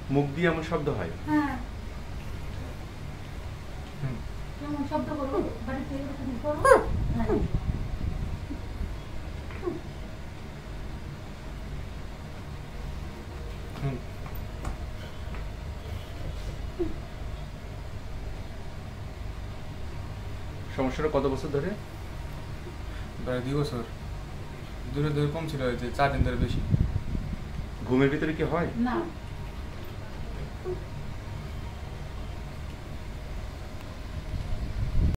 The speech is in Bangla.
মুখ দিয়ে এমন শব্দ হয়? হ্যাঁ এমন শব্দ করো বাড়িতে এরকম করো। হ্যাঁ সমস্যাটা কত বছর ধরে? প্রায় 2 বছর। দূরে দূরে কম ছিল, যে 4 দিন ধরে বেশি। ঘুমের ভিতরে কি হয়? না